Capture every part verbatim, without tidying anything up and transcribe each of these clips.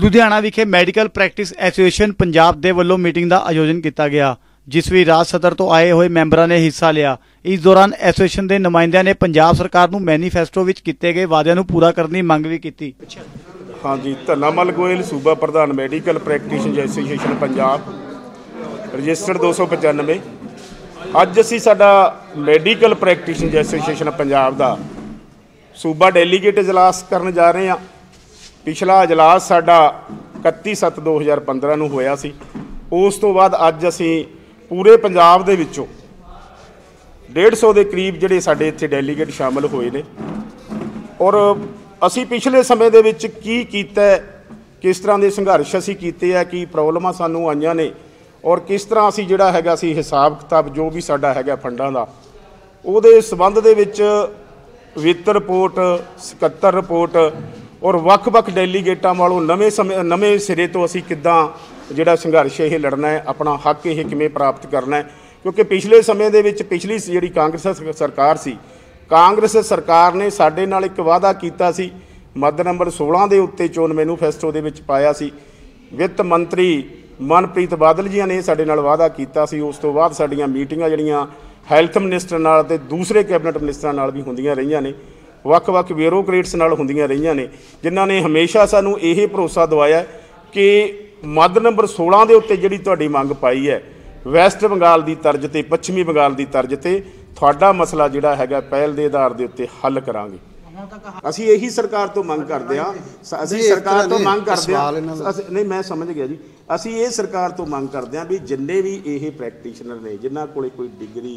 ਲੁਧਿਆਣਾ ਵਿਖੇ medical practice association Punjab ਦੇ ਵੱਲੋਂ ਮੀਟਿੰਗ ਦਾ ਆਯੋਜਨ ਕੀਤਾ ਗਿਆ, ਜਿਸ ਵਿੱਚ ਰਾਜ ਸਦਰ ਤੋਂ ਆਏ ਹੋਏ ਮੈਂਬਰਾਂ ਨੇ ਹਿੱਸਾ ਲਿਆ। ਇਸ ਦੌਰਾਨ ਐਸੋਸੀਏਸ਼ਨ ਦੇ ਨੁਮਾਇੰਦਿਆਂ ਨੇ ਪੰਜਾਬ ਸਰਕਾਰ ਨੂੰ ਮੈਨੀਫੈਸਟੋ ਵਿੱਚ ਕੀਤੇ ਗਏ ਵਾਅਦਿਆਂ ਨੂੰ ਪੂਰਾ ਕਰਨ ਦੀ ਮੰਗ ਵੀ ਕੀਤੀ। हाँ जी, धन्नामल गोयल सूबा प्रधान medical practitioner association Punjab registered दो सौ पचानवे। अज असी साडा मैडिकल प्रैक्टिशनर एसोसीएशन पंजाब का सूबा डेलीगेट इजलास करन जा रहे हैं। पिछला इजलास साडा इकत्ती सत्त दो हज़ार पंद्रह नूं होया सी। उस तो बाद अज असी पूरे पंजाब दे विचों डेढ़ सौ के करीब जिहड़े साडे इत्थे डेलीगेट शामिल होए ने और असी पिछले समय दे विच की कीता है, किस तरह के संघर्ष असी कीते है, की प्रॉब्लमां सानूं आईयां ने और किस तरह असी जिहड़ा हैगा सी हिसाब किताब जो भी साडा हैगा फंडां दा उहदे संबंध दे विच वित्त रिपोर्ट, सकत्तर रिपोर्ट और वख-वख डेलीगेटां वालों नवें समय नवें सिरे तो असी किद्दां जिहड़ा संघर्ष ये लड़ना है, अपना हक ये किवें प्राप्त करना है। क्योंकि पिछले समय दे विच पिछली जिहड़ी कांग्रेस सरकार सी, कांग्रेस सरकार ने साडे नाल एक वादा कीता सी, मद नंबर सोलह के उत्ते चोन मैनीफेस्टो दे विच पाया सी। वित्त मंत्री मनप्रीत बादल जी ने साडे नाल वादा कीता सी। उस तो बाद साडीआं मीटिंगां जिहड़ियां हैल्थ मिनिस्टर नाल ते दूसरे कैबिनेट मिनिस्टरां नाल भी हुंदियां रहियां ने, वख-वख ब्यूरोक्रेट्स नाल हुंदियां रहियां ने, जिन्हां ने हमेशा सानूं यह भरोसा दवाया कि मद नंबर सोलह के उत्ते जिहड़ी तुहाडी मंग पाई है वैस्ट बंगाल की तर्ज ते पश्चिमी बंगाल की तर्ज ते तुहाडा मसला जिहड़ा हैगा पहल के आधार के उत्ते हल करांगे। असी यही सरकार तो मंग करते हैं, असी सरकार तो मंग करते हैं, नहीं मैं समझ गया जी, असी ये सरकार तो मंग करते हैं भी जिन्ने भी ये प्रैक्टिशनर ने जिन्हां कोले कोई डिग्री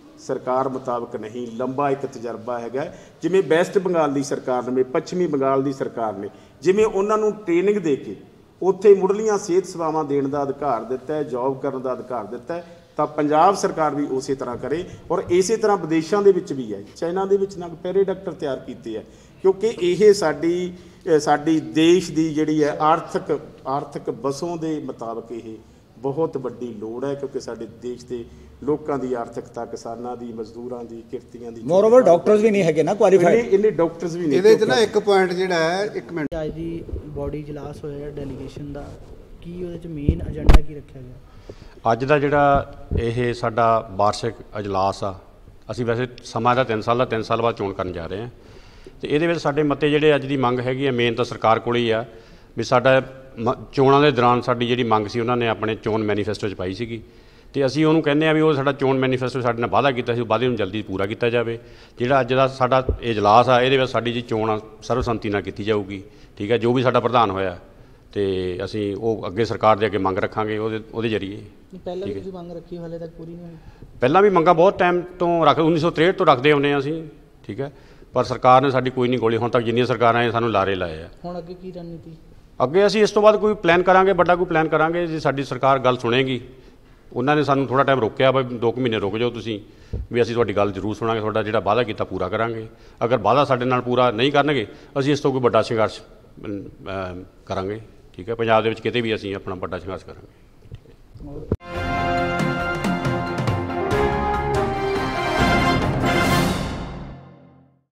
सरकार मुताबक नहीं, लंबा एक तजर्बा हैगा, जिवें वैस्ट बंगाल की सरकार ने, पश्चिमी बंगाल की सरकार ने जिवें उन्हां नूं ट्रेनिंग दे के उत्थे मुढ़लियां सेहत सेवावां देण दा अधिकार दिता है, जॉब करन दा अधिकार दिता है, तो पंजाब सरकार भी उस तरह करे और इस तरह विदेशों के भी है। चाइना के नग पैरे डॉक्टर तैयार किए है, क्योंकि ये साडी साडी देश की जिहड़ी है आर्थिक आर्थिक बसों के मुताबिक ये बहुत वड्डी लोड़ है, क्योंकि साडे देश के लोगों की आर्थिकता, किसानों की, मजदूरों की, किरतियां की, मोरओवर डॉक्टर्स भी नहीं है ना क्वालीफाइड, इन्ने डॉक्टर्स भी नहीं। ਇਹਦੇ ਚ ਨਾ ਇੱਕ ਪੁਆਇੰਟ ਜਿਹੜਾ ਹੈ ਇੱਕ ਮਿੰਟ ਅੱਜ ਦੀ ਬੋਡੀ ਇਜਲਾਸ ਹੋਇਆ ਡੈਲੀਗੇਸ਼ਨ ਦਾ, ਕੀ ਉਹਦੇ ਚ ਮੇਨ ਏਜੰਡਾ ਕੀ ਰੱਖਿਆ ਗਿਆ? ਅੱਜ ਦਾ ਜਿਹੜਾ ਇਹ ਸਾਡਾ ਵਾਰਸ਼ਿਕ ਅਜਲਾਸ ਆ, ਅਸੀਂ ਵੈਸੇ ਸਮਾਂ ਦਾ ਤਿੰਨ ਸਾਲ ਦਾ ਤਿੰਨ ਸਾਲ ਬਾਅਦ ਚੋਣ ਕਰਨ ਜਾ ਰਹੇ ਹਾਂ ਅਤੇ ਇਹਦੇ ਵਿੱਚ ਸਾਡੇ ਮਤੇ ਜਿਹੜੇ ਅੱਜ ਦੀ ਮੰਗ ਹੈਗੀ ਆ ਮੇਨ ਤਾਂ ਸਰਕਾਰ ਕੋਲ ਹੀ ਆ ਵੀ ਸਾਡਾ ਮ ਚੋਣਾਂ ਦੇ ਦੌਰਾਨ ਸਾਡੀ ਜਿਹੜੀ ਮੰਗ ਸੀ ਉਹਨਾਂ ਨੇ ਆਪਣੇ ਚੋਣ ਮੈਨੀਫੈਸਟੋ 'ਚ ਪਾਈ ਸੀਗੀ ਅਤੇ ਅਸੀਂ ਉਹਨੂੰ ਕਹਿੰਦੇ ਹਾਂ ਵੀ ਉਹ ਸਾਡਾ ਚੋਣ ਮੈਨੀਫੈਸਟੋ ਸਾਡੇ ਨਾਲ ਵਾਅਦਾ ਕੀਤਾ ਸੀ, ਉਹ ਵਾਅਦੇ ਨੂੰ ਜਲਦੀ ਪੂਰਾ ਕੀਤਾ ਜਾਵੇ। ਜਿਹੜਾ ਅੱਜ ਦਾ ਸਾਡਾ ਇਜਲਾਸ ਆ ਇਹਦੇ ਵਿੱਚ ਸਾਡੀ ਜੀ ਚੋਣ ਸਰਬਸੰਮਤੀ ਨਾਲ ਕੀਤੀ ਜਾਊਗੀ, ਠੀਕ ਹੈ, ਜੋ ਵੀ ਸਾਡਾ ਪ੍ਰਧਾਨ ਹੋਇਆ ਅਤੇ ਅਸੀਂ ਉਹ ਅੱਗੇ ਸਰਕਾਰ ਦੇ ਅੱਗੇ ਮੰਗ ਰੱਖਾਂਗੇ ਉਹਦੇ ਉਹਦੇ ਜ਼ਰੀਏ। ਪਹਿਲਾਂ ਵੀ ਤੁਸੀਂ ਮੰਗ ਰੱਖੀ, ਹਾਲੇ ਤੱਕ ਪੂਰੀ ਨਹੀਂ ਹੋਈ? ਪਹਿਲਾਂ ਵੀ ਮੰਗਾਂ ਬਹੁਤ ਟਾਈਮ ਤੋਂ ਰੱਖ ਉੱਨੀ ਸੌ ਤ੍ਰੇਹਠ ਤੋਂ ਰੱਖਦੇ ਆਉਂਦੇ ਹਾਂ ਅਸੀਂ, ਠੀਕ ਹੈ, ਪਰ ਸਰਕਾਰ ਨੇ ਸਾਡੀ ਕੋਈ ਨਹੀਂ ਗੋਲੀ ਹੁਣ ਤੱਕ ਜਿੰਨੀਆਂ ਸਰਕਾਰਾਂ ਆਏ ਸਾਨੂੰ ਲਾਰੇ ਲਾਏ ਆ। ਹੁਣ ਅੱਗੇ ਕੀ ਰਣਨੀਤੀ? ਅੱਗੇ ਅਸੀਂ ਇਸ ਤੋਂ ਬਾਅਦ ਕੋਈ ਪਲਾਨ ਕਰਾਂਗੇ, ਵੱਡਾ ਕੋਈ ਪਲਾਨ ਕਰਾਂਗੇ। ਜੇ ਸਾਡੀ ਸਰਕਾਰ ਗੱਲ ਸੁਣੇਗੀ, ਉਹਨਾਂ ਨੇ ਸਾਨੂੰ ਥੋੜ੍ਹਾ ਟਾਈਮ ਰੋਕਿਆ ਵੀ ਦੋ ਕੁ ਮਹੀਨੇ ਰੁਕ ਜਾਓ ਤੁਸੀਂ, ਵੀ ਅਸੀਂ ਤੁਹਾਡੀ ਗੱਲ ਜ਼ਰੂਰ ਸੁਣਾਂਗੇ, ਤੁਹਾਡਾ ਜਿਹੜਾ ਵਾਅਦਾ ਕੀਤਾ ਪੂਰਾ ਕਰਾਂਗੇ। ਅਗਰ ਵਾਅਦਾ ਸਾਡੇ ਨਾਲ ਪੂਰਾ ਨਹੀਂ ਕਰਨਗੇ ਅਸੀਂ ਇਸ ਤੋਂ ਕੋਈ ਵੱਡਾ ਸੰਘਰਸ਼ ਕਰਾਂਗੇ, ਠੀਕ ਹੈ, ਪੰਜਾਬ ਦੇ ਵਿੱਚ ਕਿਤੇ ਵੀ ਅਸੀਂ ਆਪਣਾ ਵੱਡਾ ਸੰਘਰਸ਼ ਕਰਾਂਗੇ।